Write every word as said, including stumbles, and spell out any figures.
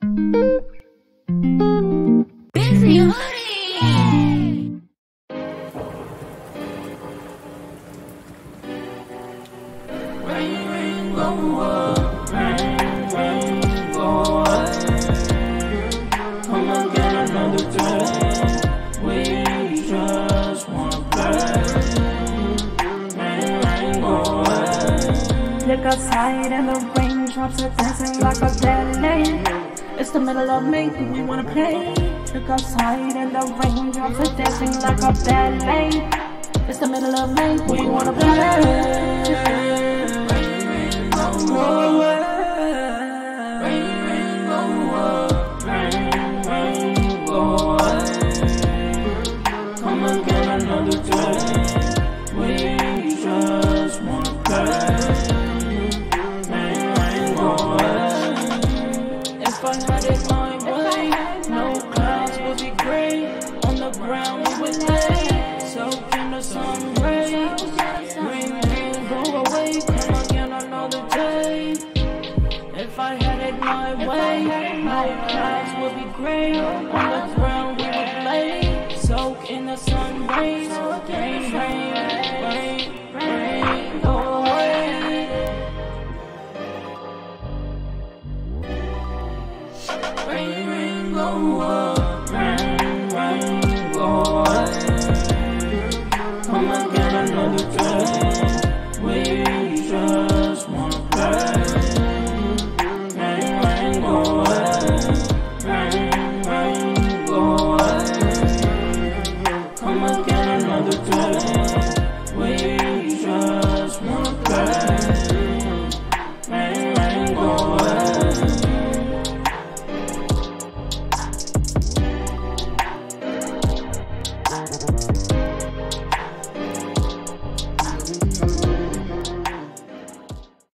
Bizzy Hoodie. Rain, rain, go up. Rain, rain, go up. Come again another day. We just wanna play. Rain, rain, go up. Look outside and the raindrops are dancing like a ballet. It's the middle of May, do we wanna play? Look outside and the raindrops are dancing like a ballet. It's the middle of May, do we wanna play? Come again another day. We just wanna play. Rain, rain, go away. If I had it my way, no clouds would be gray. On the ground we would lay, soak in the sun rays. Rain, rain, go away. Come again another day. If I had it my way, no clouds would be gray. On the ground we would lay, soak in the sun rays. Rain, rain, rain, rain, go away. Rain, rain, go away.